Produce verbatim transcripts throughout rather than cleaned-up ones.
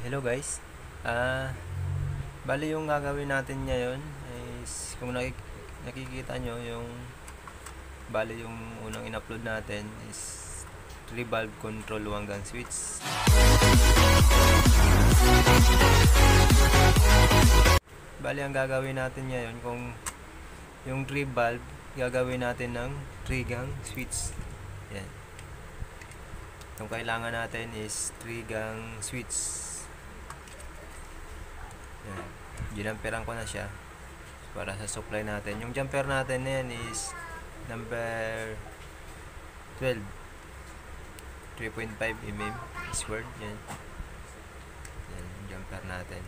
Hello guys. Ah, bali yung gagawin natin ngayon is kung nakik- nakikita nyo yung bali yung unang in-upload natin is three valve control one gun switch. Bali ang gagawin natin ngayon kung yung three valve gagawin natin ng three gang switch. Yan. Yung kailangan natin is three gang switch. Yan. Ginamperan ko na siya para sa supply natin. Yung jumper natin na yan is number twelve, three point five millimeter squared. Yan. Yan yung jumper natin.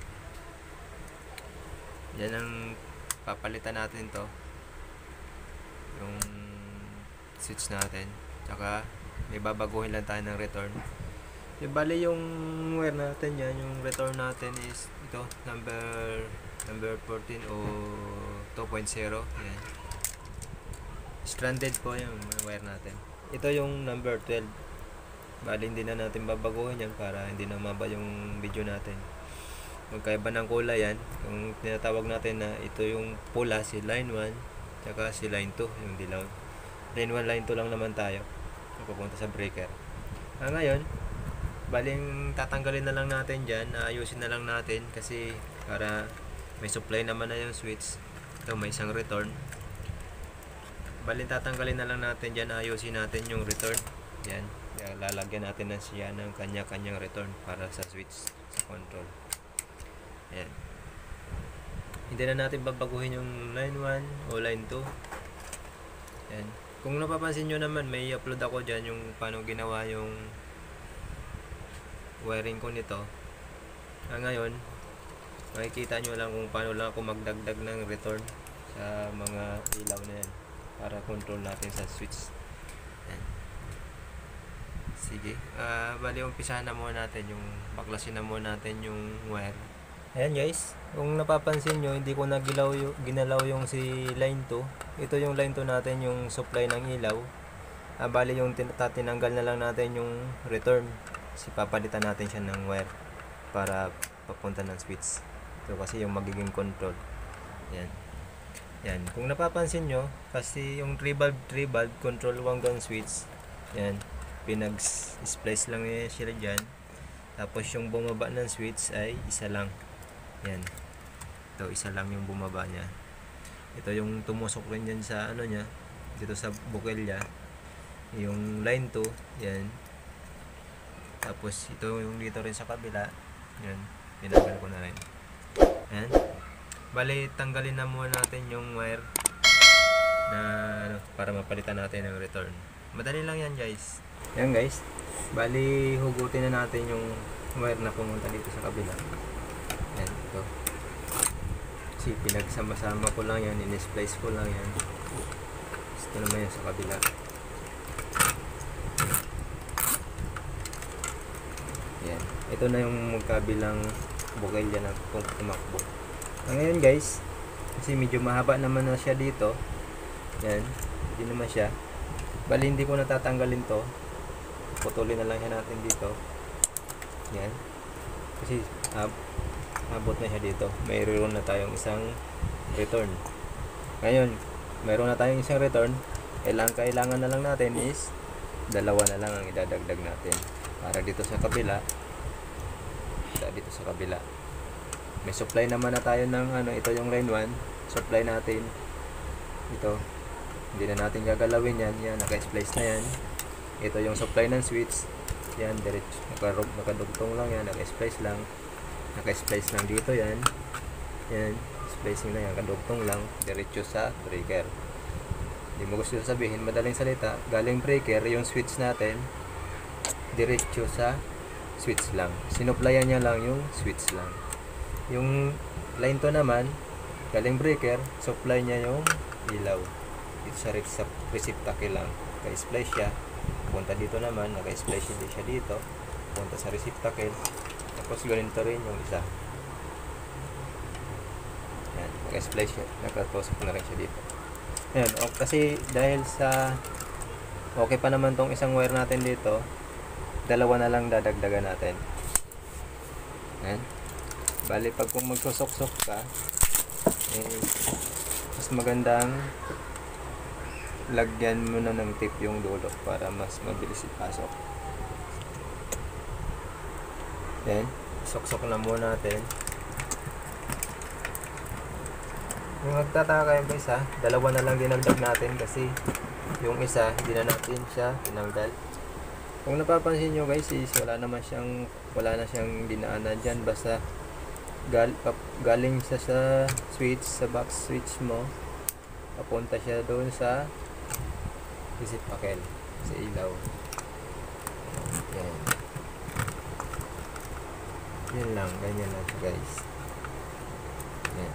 Yan ang papalitan natin to. Yung switch natin. Tsaka may babaguhin lang tayo ng return. Yung bali yung wire natin yan, yung return natin is ito, number number fourteen o two point zero. Yan. Stranded po yung wire natin. Ito yung number twelve. Bali hindi na natin babaguhin yan para hindi na maba yung video natin. Magkaiba ng kulay yan. Kung tinatawag natin na ito yung pula, si line one, tsaka si line two, yung dilaw. Line one, line two lang naman tayo. Pupunta sa breaker. Ah, ngayon, baling tatanggalin na lang natin dyan, ayusin na lang natin kasi para may supply naman na yung switch. Ito may isang return. Baling tatanggalin na lang natin dyan, ayusin natin yung return. Yan, lalagyan natin na siya ng kanya-kanyang return para sa switch, sa control. Yan. Hindi na natin babaguhin yung line one o line two. Yan. Kung napapansin nyo naman, may upload ako dyan yung paano ginawa yung wiring ko nito. Ah, ngayon, makikita nyo lang kung paano lang ako magdagdag ng return sa mga ilaw na yan para control natin sa switch. Yan. Sige, uh, bali umpisahan na muna natin yung baklasin na muna natin yung wire. Ayan guys, kung napapansin nyo, hindi ko nagilaw yung, ginalaw yung si line two. Ito yung line two natin, yung supply ng ilaw. Ah, bali yung tinanggal na lang natin yung return. Si papalitan natin siya ng wire para papunta ng switch. Ito kasi yung magiging control. Yan. Yan. Kung napapansin nyo, kasi yung three valve three valve control one gun switch. Yan. Pinag-splice lang niya sila dyan. Tapos yung bumaba ng switch ay isa lang. Yan. Ito isa lang yung bumaba niya. Ito yung tumusok rin dyan sa ano niya. Dito sa bukelya. Yung line two. Yan. Tapos ito yung dito rin sa kabila. Yan. Tinanggal ko na rin. Yan. Bali tanggalin na muna natin yung wire na ano, para mapalitan natin ng return. Madali lang yan guys. Yan guys. Bali hugutin na natin yung wire na pumunta dito sa kabila. Yan, ito. Kasi pinagsama-sama ko lang yan, in-splice ko lang yan. Ito naman yan sa kabila. Yan. Ito na yung magkabilang bukelya na tumakbo. Ngayon guys, kasi medyo mahaba naman na siya dito. Yan, hindi naman siya. Bali hindi ko natatanggalin to. Putulin na lang yan natin dito. Yan. Kasi uh, abot na siya dito. Mayroon na tayong isang return. Ngayon, mayroon na tayong isang return. Kailangan, kailangan na lang natin is dalawa na lang ang idadagdag natin. Para dito sa kabila. Dito sa kabila. May supply naman na tayo ng ano, ito yung line one. Supply natin. Ito. Hindi na natin gagalawin yan. Yan, naka-splice na yan. Ito yung supply ng switch. Yan, diretso. Nakadugtong lang yan. Naka-splice lang. Naka-splice lang dito yan. Yan. Splicing lang yan. Nakadugtong lang. Diretso sa breaker. Hindi mo gusto sabihin. Madaling salita. Galing breaker, yung switch natin. Diretso sa switch lang. Sinuplayan niya lang yung switch lang. Yung line to naman, galing breaker, supply niya yung ilaw. Dito sa receptacle lang. Naka-splice siya. Punta dito naman, naka-splice din siya dito. Punta sa receptacle. Tapos ganito rin yung isa. Yan, naka-splice siya. Nakatusok na rin siya dito. Yan, o, kasi dahil sa okay pa naman tong isang wire natin dito, dalawa na lang dadagdagan natin. Yan. Bali, pag kung magsusok-sok ka, eh, mas magandang lagyan mo na ng tip yung dulo para mas mabilis ipasok. Then, sok-sok na muna natin. Kung nagtataka kayo guys ha, dalawa na lang dinagdag natin kasi yung isa, hindi na natin siya tinanggal. Kung napapansin nyo guys, is wala naman siyang, wala na siyang dinaanan dyan. Basta gal, galing siya sa switch, sa box switch mo, papunta siya doon sa reciprocal, sa ilaw. Yan. Yan lang, ganyan lang guys. Yan.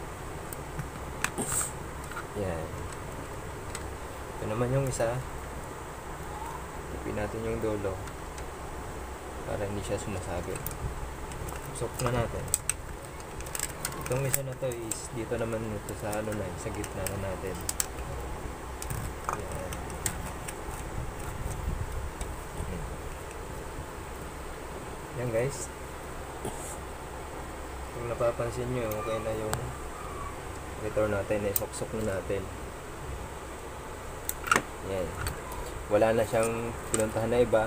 Yan. Ito naman yung isa. Ipin natin yung dulo para hindi siya sumasabit. Sok na natin. Itong isa na to is dito naman ito sa ano na, sa gitna na natin. Yan. Yan guys. Kung napapansin nyo, okay na yung return natin, eh, sok-sok na natin. Yan. Wala na siyang pinuntahan na iba.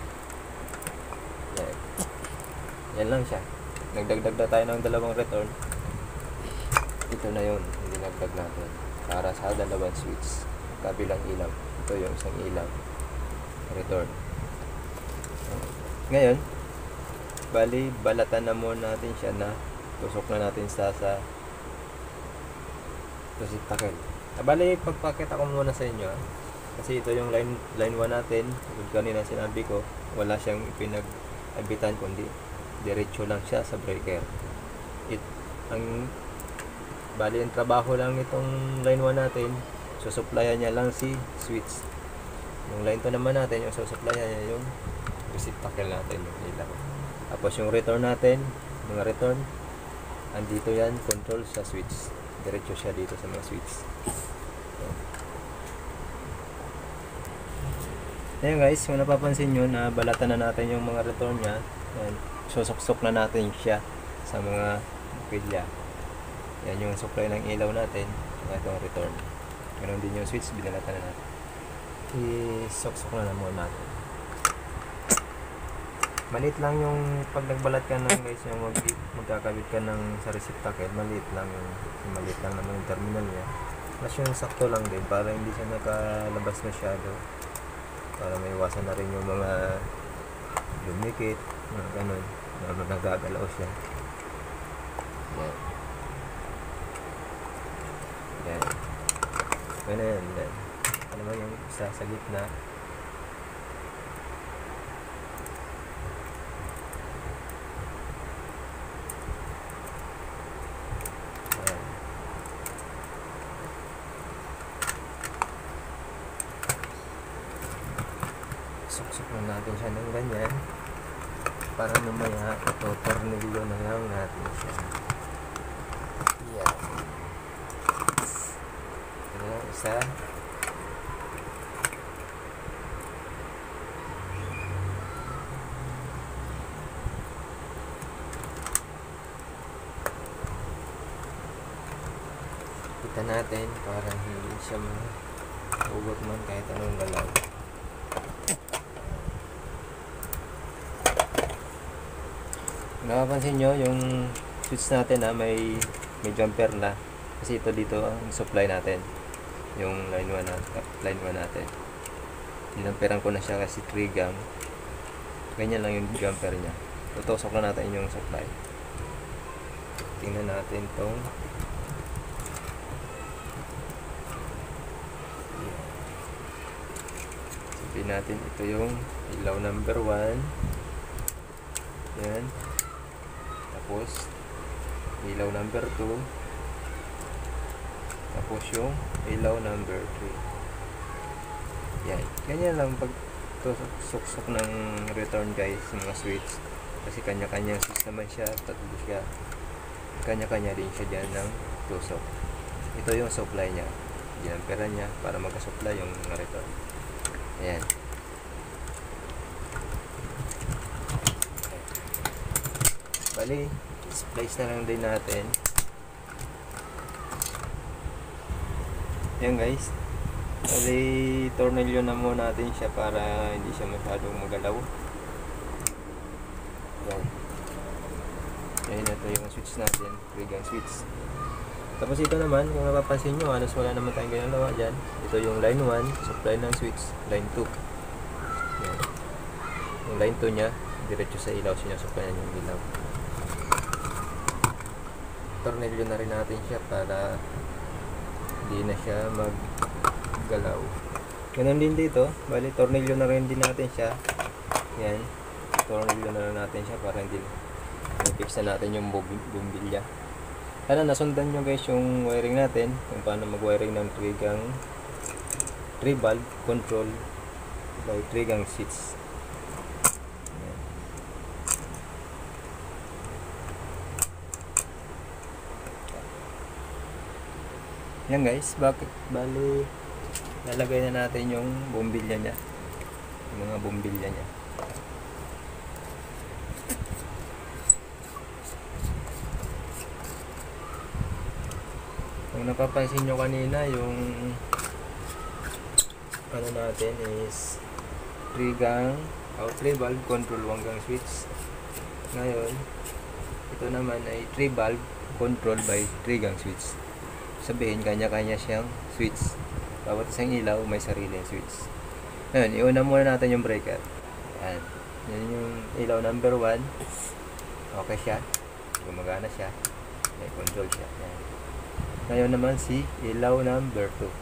Yan. Yan lang siya. Nagdagdag na tayo ng dalawang return. Ito na yun, hindi nagdag natin. Para sa dalawang switch. Kabilang ilaw. Ito yung isang ilaw. Return. Ngayon, bali, balatan na muna natin siya na tusok na natin sa sa tusok takil. Ah, bali, pagpakita ko muna sa inyo. Kasi ito yung line line one natin. Kanina sinabi ko, wala siyang pinag-abitan kundi diretso lang siya sa breaker. It, ang bali, ang trabaho lang itong line one natin, susuplayan niya lang si switch. Yung line two naman natin, yung susuplayan niya yung reciprocal natin, yung ilaw. Tapos yung return natin, mga return, andito yan, control sa switch. Diretso siya dito sa mga switch. Ayan guys, kung napapansin nyo, na balatan na natin yung mga return niya. Ayan, susok-sok na natin siya sa mga pilya. Yan yung supply ng ilaw natin, at itong return. Ganun din yung switch, binalatan na natin. I-sok-sok na naman natin. Maliit lang yung pag nagbalat ka ng guys, yung mag magkakabit ka ng sa receptacle, maliit lang yung, maliit lang naman yung terminal niya. Mas yung sakto lang din para hindi siya nakalabas masyado. Para maiwasan na rin yung mga lumikit, mga ganun, na nagagalaw siya. Yan. Yan. Ganun yan. Ano naman yung isa sa gitna. Suksok na natin siya ng ganyan para mamaya ito-tornilyo na lang natin siya. Yan. Ito yung isa. Kita natin para hindi siya mahugot man kahit anong galaw. Napapansin nyo yung switch natin na may may jumper na kasi ito dito ang supply natin, yung line one na, line one natin. Dinamperan ko na siya kasi three gam. Ganyan lang yung jumper nya. Tutusok na natin yung supply. Tingnan natin tong sabihin natin ito yung ilaw number one. Yan. Tapos ilaw number two, tapos yung ilaw number three. Yan, ganyan lang pag suksok ng return guys, mga switch, kasi kanya-kanya switch naman siya, tatlo siya, kanya-kanya din siya dyan ng tusok. Ito yung supply nya, ginamperan nya para magka-supply yung mga return. Ayan. Bali, splice na lang din natin. Yan guys. Bali, tornilyo na muna natin siya para hindi siya masyadong magalaw. Yan. Yan na ito yung switch natin. Trigang switch. Tapos ito naman, kung napapansin nyo, halos wala naman tayong ginagawa dyan. Ito yung line one, supply ng switch. Line two. Yan. Yung line two nya, diretso sa ilaw siya supply ng ilaw. Tornilyo na rin natin siya para hindi na siya maggalaw. Ganun din dito, bali tornilyo na rin din natin siya. Yan, tornilyo na rin natin siya para hindi i-fix na natin yung bumbilya. Sana nasundan nyo guys yung wiring natin, kung paano mag-wiring ng trigang three valve control by trigang switch. Yan guys, bakit bali lalagay na natin yung bumbilya niya, yung mga bumbilya niya. Kung napapansin nyo kanina, yung ano natin is three gang out three valve control one gang switch. Ngayon ito naman ay three valve control by three gang switch. Sabihin, kanya-kanya siyang switch. Bawat isang ilaw may sariling switch. Ngayon, iuna muna natin yung breaker. Yan. Yan yung ilaw number one. Okay siya. Gumagana siya. May control siya. Yan. Ngayon naman si ilaw number two.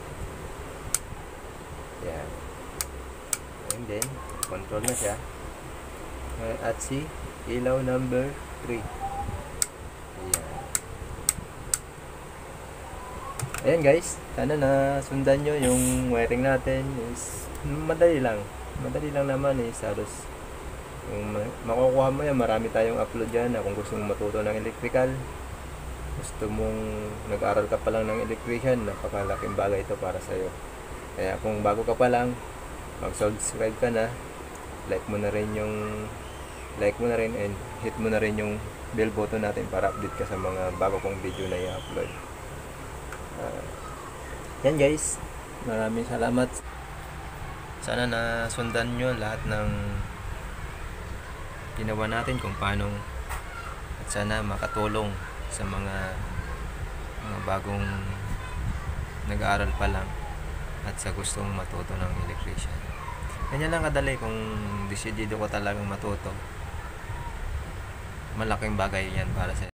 Yan. And then, control na siya. At si ilaw number three. Ayan guys, sana na sundan nyo yung wiring natin. Is madali lang. Madali lang naman is halos yung makukuha mo yan, marami tayong upload dyan na kung gusto mong matuto ng electrical, gusto mong nag-aral ka pa lang ng electrician, napakalaking bagay ito para sa'yo. Kaya kung bago ka pa lang, mag-subscribe ka na, like mo na rin yung like mo na rin and hit mo na rin yung bell button natin para update ka sa mga bago kong video na i-upload. Uh, yan guys, maraming salamat. Sana na sundan nyo lahat ng ginawa natin kung paano, at sana makatulong sa mga mga bagong nag-aaral pa lang at sa gustong matuto ng electrician. Ganyan lang kadali. Kung desidido ko talagang matuto, malaking bagay yan para sa